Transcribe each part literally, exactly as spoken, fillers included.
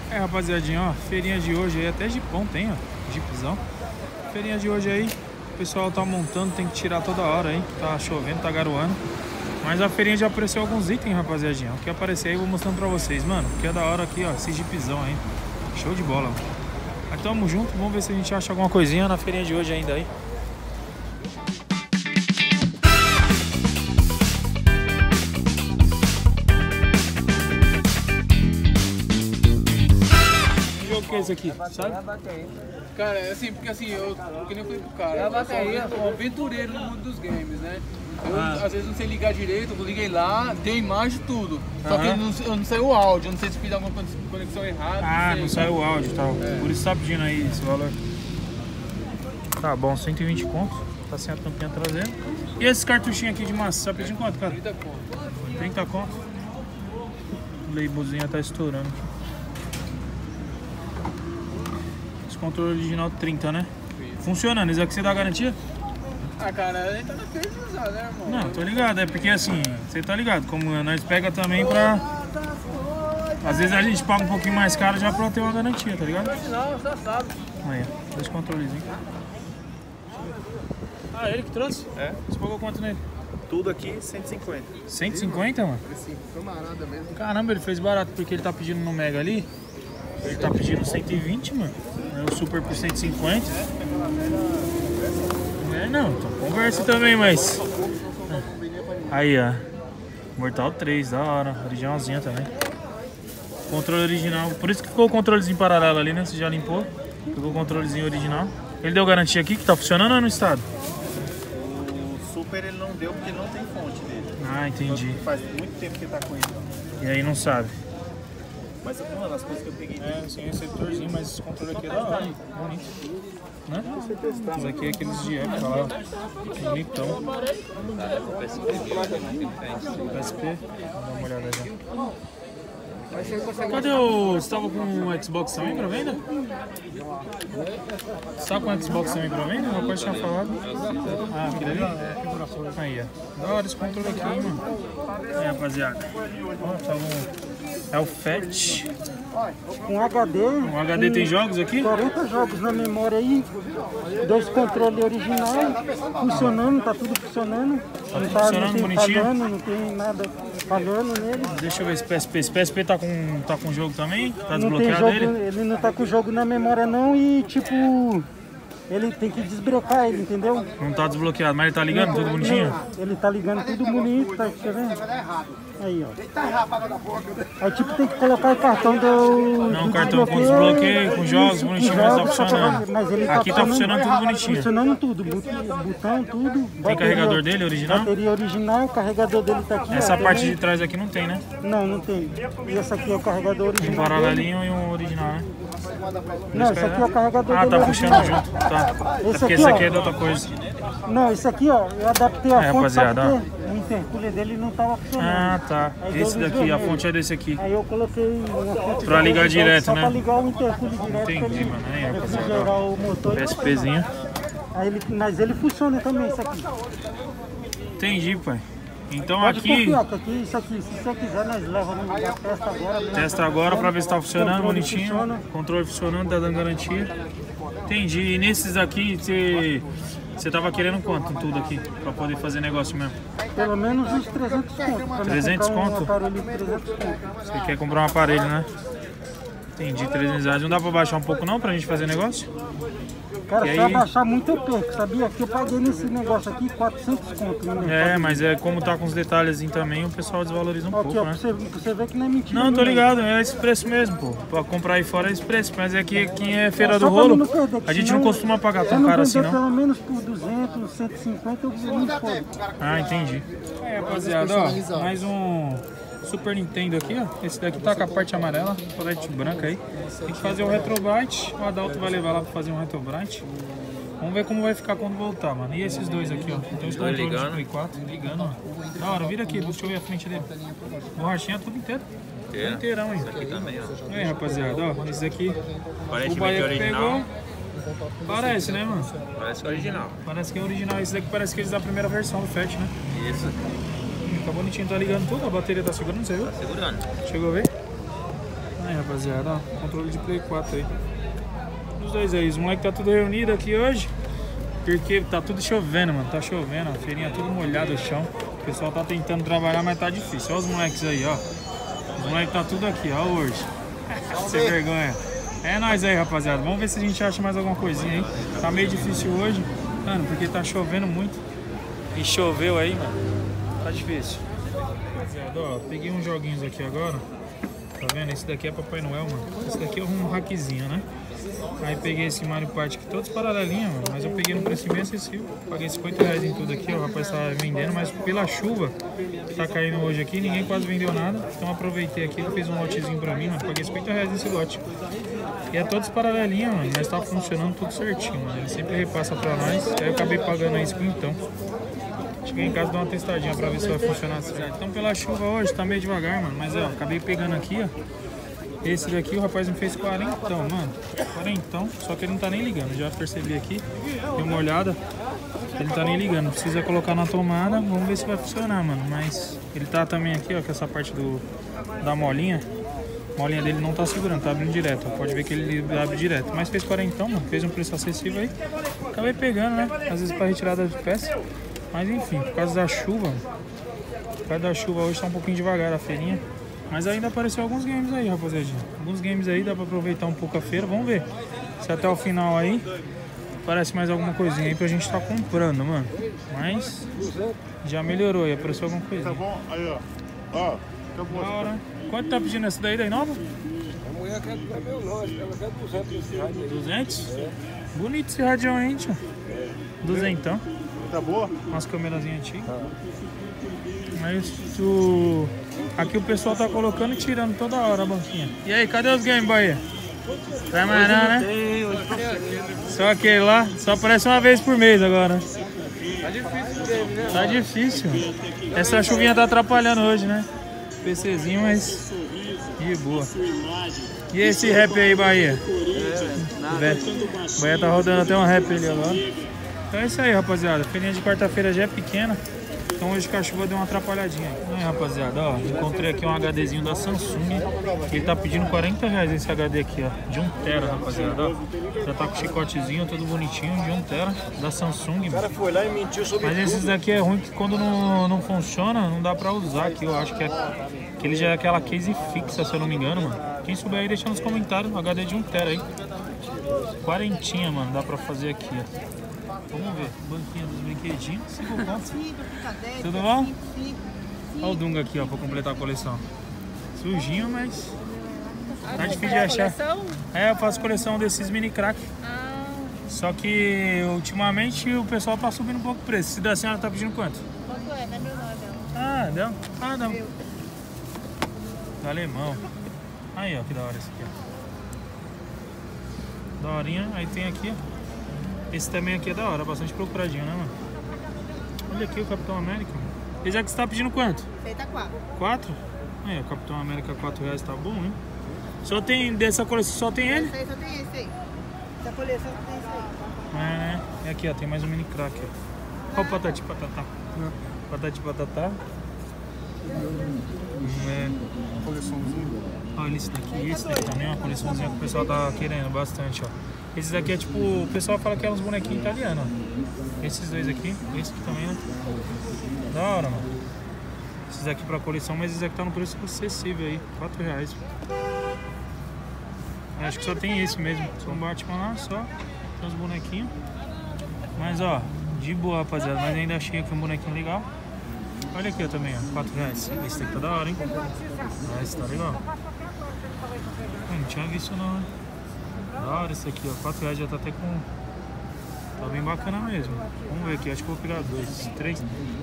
É, rapaziadinha, ó, feirinha de hoje aí, até Jeepão tem, ó, Jeepzão. Feirinha de hoje aí, o pessoal tá montando, tem que tirar toda hora aí, tá chovendo, tá garoando. Mas a feirinha já apareceu alguns itens, rapaziadinha. O que aparecer aí eu vou mostrando pra vocês, mano. O que é da hora aqui, ó, esse Jeepzão aí. Show de bola, mano. Mas tamo junto, vamos ver se a gente acha alguma coisinha na feirinha de hoje ainda aí. O que é isso aqui, sabe? Cara, é assim, porque assim, eu, que nem eu falei pro cara, eu sou um aventureiro no mundo dos games, né? Eu, Ah. às vezes não sei ligar direito, eu liguei lá, tem imagem e tudo. Só Aham. que não, eu não saiu o áudio, eu não sei se fiz alguma conexão errada. Ah, sei. não saiu o áudio e tal. É. Por isso tá pedindo aí esse valor. Tá bom, cento e vinte contos. Tá sem a tampinha traseira. E esses cartuchinhos aqui de massa, tá pedindo quanto, cara? trinta conto. trinta contos. O labelzinho tá estourando. Esse controle original trinta, né? Funcionando, isso aqui você dá garantia? Ah, cara, a gente tá na feira de usar, né, irmão? Não, tô ligado, é porque assim, você tá ligado, como nós pega também pra... Às vezes a gente paga um pouquinho mais caro já pra ter uma garantia, tá ligado? Não, você sabe. Aí, ó, dois controlezinhos. Ah, ele que trouxe? É. Você pagou quanto nele? Tudo aqui cento e cinquenta. cento e cinquenta, mano? Assim, camarada mesmo. Caramba, ele fez barato porque ele tá pedindo no Mega ali. Ele tá pedindo cento e vinte, mano. É o Super por cento e cinquenta. Não é não, então conversa também, mas... Aí, ó. Mortal três, da hora. Originalzinha também. Controle original. Por isso que ficou o controlezinho paralelo ali, né? Você já limpou. Ficou o controlezinho original. Ele deu garantia aqui que tá funcionando ou é no estado? O Super ele não deu porque não tem fonte dele. Ah, entendi. Faz muito tempo que ele tá com ele. E aí não sabe. Mas uma das coisas que eu peguei É, sem receptorzinho, mas esse controle aqui é da hora, bonito. Né? Esse aqui é aqueles de época lá, bonitão. P S P, vou dar uma olhada já. Cadê o... Você tava com o Xbox também pra venda? Você tá com o Xbox também pra venda? O rapaz tinha falado. Ah, aquele ali? Aí, ó. Da hora esse controle aqui, hein, mano. Aí, rapaziada. Ó, tá um... É o Fat. Com H D. O H D tem jogos aqui? quarenta jogos na memória aí. Dois controles originais. Funcionando, tá tudo funcionando. Tá não tudo tá, funcionando não tem bonitinho? falhando, não tem nada falhando nele. Deixa eu ver esse P S P. Esse P S P tá com, tá com jogo também? Tá Não tem desbloqueado jogo, ele? ele não tá com jogo na memória não e tipo... Ele tem que desbrecar ele, entendeu? Não tá desbloqueado, mas ele tá ligando tudo bonitinho? Ele tá ligando tudo bonito, tá vendo? Aí, ó. Aí tipo tem que colocar o cartão do... Não, o do cartão com desbloqueio, com jogos Isso, com bonitinho, mas tá jogos, funcionando. mas ele Aqui tá funcionando tudo bonitinho. Funcionando tudo, botão, botão, tudo. Tem carregador dele, original? Bateria original, o carregador dele tá aqui. Essa ó, parte também. de trás aqui não tem, né? Não, não tem. E essa aqui é o carregador Tem um original. paralelinho e um original, né? Não, esse aqui é o carregador Ah, dele tá original. puxando junto, tá. É Esse porque aqui, esse ó. aqui é de outra coisa. Não, esse aqui, ó, eu adaptei a Aí, fonte, sabe rapaziada, ó. por quê? O intercooler dele não tava funcionando. Ah, tá. Aí deu Esse luz daqui, a vermelha. fonte é desse aqui. Aí eu coloquei uma fonte Pra ligar vermelha direto, só né? pra ligar o intercooler direto. Entendi, pra ele mano. Aí, rapaziada, refrigerar o motor. PSPzinho. Aí ele, mas ele funciona também, isso aqui. Entendi, pai. Então Pode aqui, confiar que aqui, isso aqui, se você quiser, nós levamos no lugar, testa agora. mesmo. testa agora pra ver se tá funcionando Controle bonitinho. funciona. Controle funcionando, tá dando garantia. Entendi. E nesses aqui, você... Você tava querendo quanto tudo aqui? Pra poder fazer negócio mesmo? Pelo menos uns trezentos conto. Pra mim trezentos comprar um conto? aparelho de trezentos conto. Você quer comprar um aparelho, né? Entendi, trezentos reais. Não dá pra baixar um pouco não pra gente fazer negócio? Cara, E se aí? abaixar muito eu perco, sabia? Que eu paguei nesse negócio aqui quatrocentos conto. No mercado. É, mas é como tá com os detalhes também, o pessoal desvaloriza um Ó, aqui, pouco, ó, né? pra você, pra você ver que não é mentira. Não, tô né? ligado, é esse preço mesmo, pô. Pra comprar aí fora é esse preço, mas é que aqui é feira Só do pra mim rolo, não perder, que a gente senão- não costuma pagar se tão eu não caro assim, vender não. pelo menos por duzentos, cento e cinquenta, eu não foda. Ah, entendi. É, rapaziada, ó, mais um Super Nintendo aqui, ó. Esse daqui tá com a parte amarela, palete branca aí. Tem que fazer o Retrobrite, o Adalto vai levar lá pra fazer um Retrobrite. Vamos ver como vai ficar quando voltar, mano. E esses dois aqui, ó. Tem os controles de Play quatro, ligando, ó. Da hora, vira aqui, deixa eu ver a frente dele. Borrachinha tudo inteiro. Tudo inteirão, hein. aqui também, ó. Aí, rapaziada, ó. Esse aqui, o Aparentemente Bahia original. pegou. Parece, né, mano? Parece que é original. Parece que é original. Esse daqui parece que eles da primeira versão do Fat, né? Isso, Tá bonitinho, tá ligando tudo. A bateria tá segurando, você viu? tá segurando. Chegou a ver? Aí, rapaziada, ó, controle de Play quatro aí. Os dois aí, os moleques tá tudo reunido aqui hoje. Porque tá tudo chovendo, mano. Tá chovendo, a feirinha tudo molhado o chão. O pessoal tá tentando trabalhar, mas tá difícil. Olha os moleques aí, ó. Os moleques tá tudo aqui, ó, hoje. Sem vergonha. É nóis aí, rapaziada. Vamos ver se a gente acha mais alguma coisinha aí. Tá meio difícil hoje, mano, porque tá chovendo muito. E choveu aí, mano. Tá difícil. Rapaziada, ó, peguei uns joguinhos aqui agora. Tá vendo? Esse daqui é Papai Noel, mano. Esse daqui é um hackzinho, né? Aí peguei esse Mario Party aqui, todos paralelinhos, mano. Mas eu peguei no preço bem acessível. Paguei cinquenta reais em tudo aqui, ó. O rapaz tá vendendo, mas pela chuva que tá caindo hoje aqui, ninguém quase vendeu nada. Então aproveitei aqui, ele fez um lotezinho pra mim, mano. Paguei cinquenta reais nesse lote. E é todos paralelinhos, mano. Mas tá funcionando tudo certinho, mano. Ele sempre repassa pra nós. Aí eu acabei pagando isso então. Cheguei em casa e dou uma testadinha pra ver se vai funcionar certo. Então pela chuva hoje tá meio devagar, mano. Mas ó, acabei pegando aqui, ó. Esse daqui o rapaz me fez quarentão, mano. Quarentão, só que ele não tá nem ligando. Já percebi aqui, dei uma olhada. Ele não tá nem ligando. Precisa colocar na tomada. Vamos ver se vai funcionar, mano. Mas ele tá também aqui, ó, com essa parte do, da molinha. A molinha dele não tá segurando, tá abrindo direto. Pode ver que ele abre direto. Mas fez quarentão, mano. Fez um preço acessível aí. Acabei pegando, né? Às vezes pra retirada de peça. Mas enfim, por causa da chuva, mano. Por causa da chuva hoje tá um pouquinho devagar a feirinha. Mas ainda apareceu alguns games aí, rapaziadinha. Alguns games aí, dá pra aproveitar um pouco a feira. Vamos ver se até o final aí aparece mais alguma coisinha aí pra gente tá comprando, mano. Mas já melhorou aí, apareceu alguma coisinha. Tá bom? Aí, ó. Ó, acabou. Da hora. Quanto tá pedindo essa daí, daí nova? A mulher quer é meu longe, ela quer duzentos esse rádio aí. duzentos? É. Bonito esse rádio aí, tio. Duzentão. Tá boa? Umas câmerazinhas antigas. Mas o... aqui o pessoal tá colocando e tirando toda hora a banquinha. E aí, cadê os Game Boy? Vai mais não, né? Só aquele lá, só aparece uma vez por mês agora. Tá difícil game, né? Tá difícil. Essa chuvinha tá atrapalhando hoje, né? PCzinho, mas de boa. E esse rap aí, Bahia? É, Bahia tá rodando até um rap ali agora. Então é isso aí, rapaziada. A feirinha de quarta-feira já é pequena. Então hoje a chuva deu uma atrapalhadinha. Aí, rapaziada, ó, encontrei aqui um HDzinho da Samsung. Ele tá pedindo quarenta reais esse H D aqui, ó. De um tera, rapaziada, ó. Já tá com chicotezinho, tudo bonitinho, de um tera, da Samsung. O cara foi lá e mentiu sobre Mas esses daqui é ruim que quando não, não funciona, não dá pra usar aqui. Eu acho que, é, que ele já é aquela case fixa, se eu não me engano, mano. Quem souber aí, deixa nos comentários. H D de um tera aí. Quarentinha, mano, dá pra fazer aqui, ó. Vamos ver, banquinha dos brinquedinhos, cinco pontos. Tudo bom? Olha o Dunga aqui, ó, pra completar a coleção. Sujinho, mas tá difícil de achar. É, eu faço coleção desses mini crack. Só que ultimamente o pessoal tá subindo um pouco o preço. Se da senhora tá pedindo quanto? Quanto é? Não é meu nome, não. Ah, deu? Ah, não. Do alemão. Aí, ó, que da hora esse aqui, ó. Daorinha, aí tem aqui, ó. Esse também aqui é da hora, bastante procuradinho, né, mano? Olha aqui o Capitão América. E já que você tá pedindo quanto? Feita quatro. Quatro? Aí, o Capitão América, quatro reais, tá bom, hein? Só tem, dessa coleção, só tem ele? Esse aí só tem esse aí. Essa coleção só tem esse aí. É, né? E aqui, ó, tem mais um mini crack, ó. Olha o Patati Patatá. Patati Patatá. É. Coleçãozinha. Olha esse daqui, esse daqui também é uma coleçãozinha que o pessoal tá querendo bastante, ó. Esses daqui é tipo, o pessoal fala que é uns bonequinhos italianos, ó. Esses dois aqui, esse aqui também, né? Da hora, mano. Esses aqui pra coleção, mas esses aqui tá no preço acessível aí, quatro reais. Acho que só tem esse mesmo, só um Batman lá, só tem uns bonequinhos. Mas ó, de boa, rapaziada, mas ainda achei aqui um bonequinho legal. Olha aqui ó, também, ó, quatro reais. Esse daqui tá da hora, hein? Ah, esse tá legal. Eu não tinha visto não, né? Da hora esse aqui, ó, quatro reais já tá até com... Tá bem bacana mesmo. Vamos ver aqui, acho que vou pegar dois, três.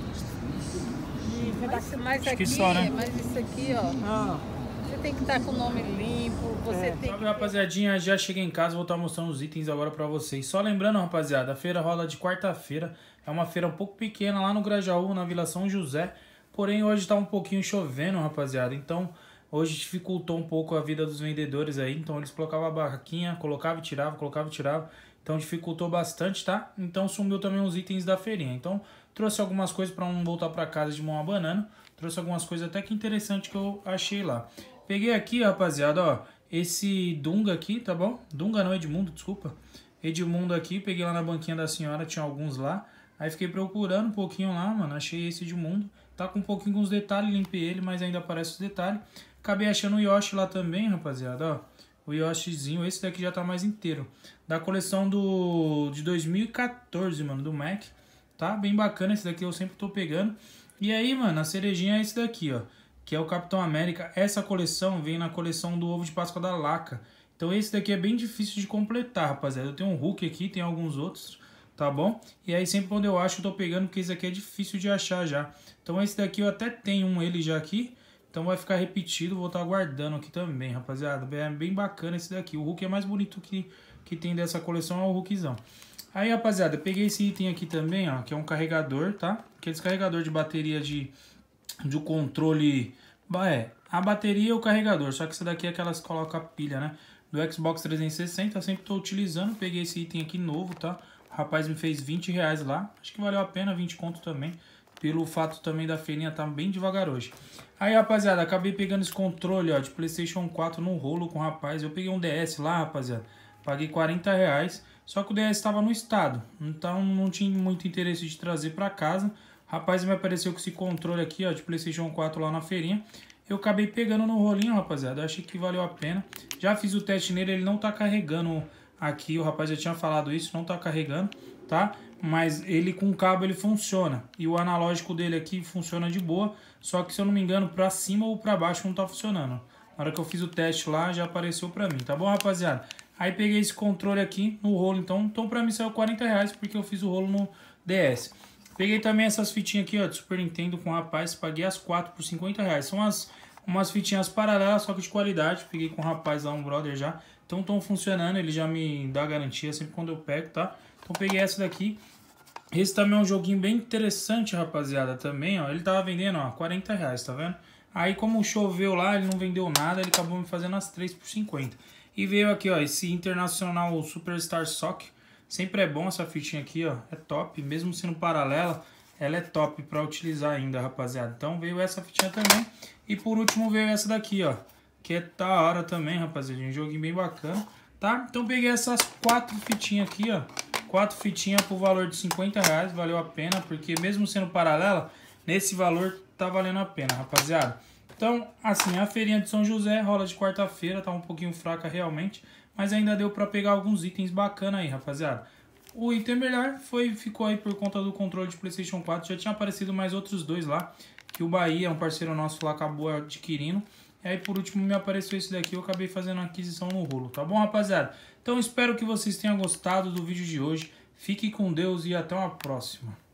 Mas Acho aqui, que só, né? mas isso aqui, ó, Ah. você tem que estar com o nome limpo, você tem Salve, rapaziadinha, já cheguei em casa, vou estar mostrando os itens agora pra vocês. Só lembrando, rapaziada, a feira rola de quarta-feira. É uma feira um pouco pequena lá no Grajaú, na Vila São José. Porém, hoje tá um pouquinho chovendo, rapaziada. Então, hoje dificultou um pouco a vida dos vendedores aí. Então, eles colocavam a barraquinha, colocavam e tiravam, colocavam e tiravam. Então, dificultou bastante, tá? Então, sumiu também os itens da feirinha. Então, trouxe algumas coisas pra não voltar pra casa de mão abanando. Trouxe algumas coisas até que interessantes que eu achei lá. Peguei aqui, rapaziada, ó, esse Dunga aqui, tá bom? Dunga não, Edmundo, desculpa. Edmundo aqui, peguei lá na banquinha da senhora, tinha alguns lá. Aí fiquei procurando um pouquinho lá, mano, achei esse Edmundo. Tá com um pouquinho com os detalhes, limpei ele, mas ainda aparece os detalhes. Acabei achando o Yoshi lá também, rapaziada, ó. O Yoshizinho, esse daqui já tá mais inteiro. Da coleção do de dois mil e quatorze, mano, do Mac. Tá bem bacana, esse daqui eu sempre tô pegando. E aí, mano, a cerejinha é esse daqui, ó. Que é o Capitão América. Essa coleção vem na coleção do Ovo de Páscoa da Laca. Então esse daqui é bem difícil de completar, rapaziada. Eu tenho um Hulk aqui, tem alguns outros, tá bom? E aí sempre quando eu acho eu tô pegando, porque esse aqui é difícil de achar já. Então esse daqui eu até tenho um ele já aqui. Então vai ficar repetido, vou estar guardando aqui também, rapaziada. É bem bacana esse daqui. O Hulk é mais bonito que, que tem dessa coleção, é o Hulkzão. Aí, rapaziada, peguei esse item aqui também, ó, que é um carregador, tá? Aqueles carregador de bateria de, de controle... É, a bateria e o carregador, só que essa daqui é aquelas que colocam a pilha, né? Do Xbox trezentos e sessenta, eu sempre tô utilizando. Peguei esse item aqui novo, tá? O rapaz me fez vinte reais lá. Acho que valeu a pena, vinte conto também. Pelo fato também da feirinha tá bem devagar hoje. Aí, rapaziada, acabei pegando esse controle, ó, de PlayStation quatro no rolo com o rapaz. Eu peguei um D S lá, rapaziada. Paguei quarenta reais. Só que o D S estava no estado. Então não tinha muito interesse de trazer pra casa. O rapaz me apareceu com esse controle aqui, ó, de PlayStation quatro lá na feirinha. Eu acabei pegando no rolinho, rapaziada. Eu achei que valeu a pena. Já fiz o teste nele, ele não tá carregando aqui. O rapaz já tinha falado isso, não tá carregando, tá? Mas ele com cabo ele funciona. E o analógico dele aqui funciona de boa. Só que se eu não me engano, pra cima ou pra baixo não tá funcionando. Na hora que eu fiz o teste lá, já apareceu pra mim, tá bom, rapaziada? Aí peguei esse controle aqui no rolo, então. Então pra mim saiu quarenta reais, porque eu fiz o rolo no D S. Peguei também essas fitinhas aqui, ó, de Super Nintendo com o rapaz. Paguei as quatro por cinquenta reais. São umas, umas fitinhas paralelas, só que de qualidade. Peguei com o rapaz lá, um brother já. Então estão funcionando, ele já me dá garantia sempre quando eu pego, tá? Então peguei essa daqui. Esse também é um joguinho bem interessante, rapaziada, também, ó. Ele tava vendendo, ó, quarenta reais, tá vendo? Aí como choveu lá, ele não vendeu nada, ele acabou me fazendo as três por cinquenta. E veio aqui, ó, esse Internacional Superstar Soccer. Sempre é bom essa fitinha aqui, ó. É top. Mesmo sendo paralela, ela é top pra utilizar ainda, rapaziada. Então veio essa fitinha também. E por último veio essa daqui, ó. Que é da hora também, rapaziada. Um joguinho bem bacana, tá? Então peguei essas quatro fitinhas aqui, ó. Quatro fitinhas por valor de cinquenta reais. Valeu a pena, porque mesmo sendo paralela, nesse valor tá valendo a pena, rapaziada. Então, assim, a feirinha de São José rola de quarta-feira. Tá um pouquinho fraca realmente. Mas ainda deu pra pegar alguns itens bacanas aí, rapaziada. O item melhor foi, ficou aí por conta do controle de PlayStation quatro. Já tinha aparecido mais outros dois lá. Que o Bahia, um parceiro nosso lá, acabou adquirindo. E aí por último me apareceu esse daqui. Eu acabei fazendo a aquisição no rolo. Tá bom, rapaziada? Então espero que vocês tenham gostado do vídeo de hoje. Fique com Deus e até uma próxima.